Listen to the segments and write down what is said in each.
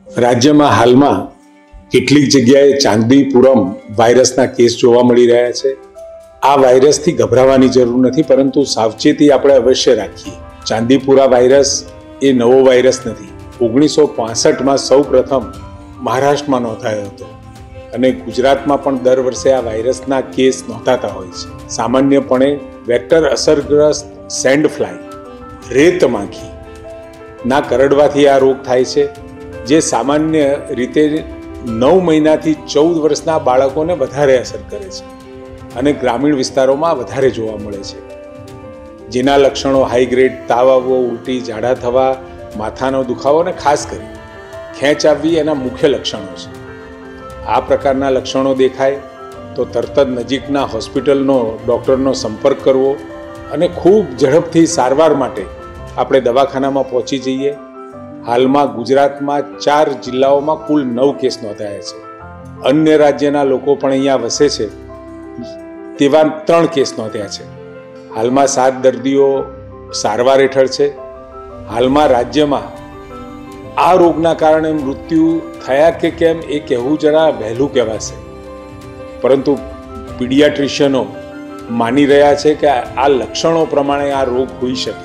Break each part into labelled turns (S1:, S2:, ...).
S1: રાજ્યમાં હાલમાં કેટલીક જગ્યાએ ચાંદીપુરમ વાયરસના કેસ જોવા મળી રહ્યા છે. આ વાયરસથી ગભરાવાની જરૂર નથી, પરંતુ સાવચેતી આપણે અવશ્ય રાખીએ. ચાંદીપુરા વાયરસ એ નવો વાયરસ નથી. 1965માં સૌ પ્રથમ મહારાષ્ટ્રમાં નોંધાયો હતો અને ગુજરાતમાં પણ દર વર્ષે આ વાયરસના કેસ નોંધાતા હોય છે. સામાન્યપણે વેક્ટર અસરગ્રસ્ત સેન્ડ ફ્લાય રેત માખી ના કરડવાથી આ રોગ થાય છે, જે સામાન્ય રીતે 9 મહિનાથી 14 વર્ષના બાળકોને વધારે અસર કરે છે અને ગ્રામીણ વિસ્તારોમાં વધારે જોવા મળે છે. જેના લક્ષણો હાઈ ગ્રેડ તાવ આવવો, ઉલટી, ઝાડા થવા, માથાનો દુખાવો અને ખાસ કરી ખેંચ આવવી એના મુખ્ય લક્ષણો છે. આ પ્રકારના લક્ષણો દેખાય તો તરત જ નજીકના હોસ્પિટલનો ડૉક્ટરનો સંપર્ક કરવો અને ખૂબ ઝડપથી સારવાર માટે આપણે દવાખાનામાં પહોંચી જઈએ. હાલમાં ગુજરાતમાં 4 જિલ્લાઓમાં કુલ 9 કેસ નોંધાયા છે. અન્ય રાજ્યના લોકો પણ અહીંયા વસે છે તેવા 3 કેસ નોંધ્યા છે. હાલમાં 7 દર્દીઓ સારવાર હેઠળ છે. હાલમાં રાજ્યમાં આ રોગના કારણે મૃત્યુ થયા કે કેમ એ કહેવું જરા વહેલું કહેવાશે, પરંતુ પીડિયાટ્રિશિયનો માની રહ્યા છે કે આ લક્ષણો પ્રમાણે આ રોગ હોઈ શકે.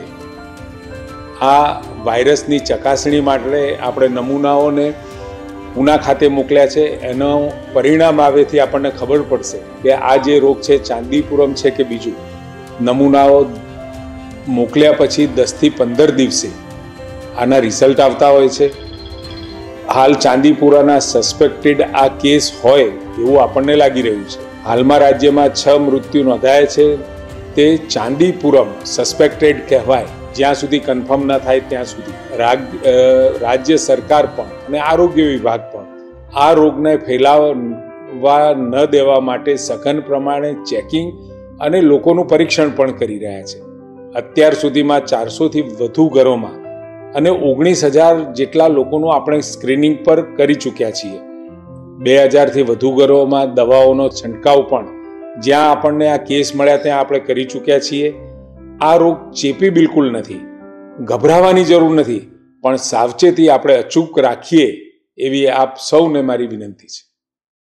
S1: આ વાયરસની ચકાસણી માટે આપણે નમૂનાઓને પૂના ખાતે મોકલ્યા છે. એનું પરિણામ આવેથી આપણને ખબર પડશે કે આ જે રોગ છે ચાંદીપુરમ છે કે બીજું. નમૂનાઓ મોકલ્યા પછી 10 થી 15 દિવસે આના રિઝલ્ટ આવતા હોય છે. હાલ ચાંદીપુરાના સસ્પેક્ટેડ આ કેસ હોય એવું આપણને લાગી રહ્યું છે. હાલમાં રાજ્યમાં 6 મૃત્યુ નોંધાયા છે. તે ચાંદીપુરમ સસ્પેક્ટેડ કહેવાય જ્યાં સુધી કન્ફર્મ ન થાય ત્યાં સુધી. રાજ્ય સરકાર પણ અને આરોગ્ય વિભાગ પણ આ રોગને ફેલાવવા ન દેવા માટે સઘન પ્રમાણે ચેકિંગ અને લોકોનું પરીક્ષણ પણ કરી રહ્યા છે. અત્યાર સુધીમાં 400 થી વધુ ઘરોમાં અને 19,000 જેટલા લોકોનું આપણે સ્ક્રીનિંગ પર કરી ચૂક્યા છીએ. 2,000 થી વધુ ઘરોમાં દવાઓનો છંટકાવ પણ જ્યાં આપણને આ કેસ મળ્યા ત્યાં આપણે કરી ચૂક્યા છીએ. આ રોગ ચેપી બિલકુલ નથી, ગભરાવાની જરૂર નથી, પણ સાવચેતી આપણે અચૂક રાખીએ એવી આપ સૌને મારી વિનંતી છે.